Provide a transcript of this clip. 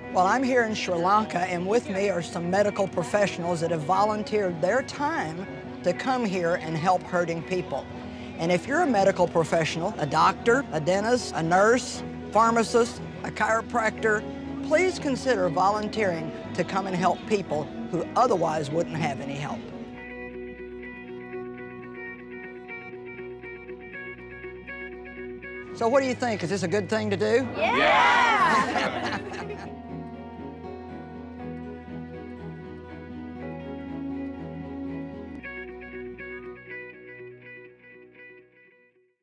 Well, I'm here in Sri Lanka, and with me are some medical professionals that have volunteered their time to come here and help hurting people. And if you're a medical professional, a doctor, a dentist, a nurse, pharmacist, a chiropractor, please consider volunteering to come and help people who otherwise wouldn't have any help. So what do you think? Is this a good thing to do? Yeah!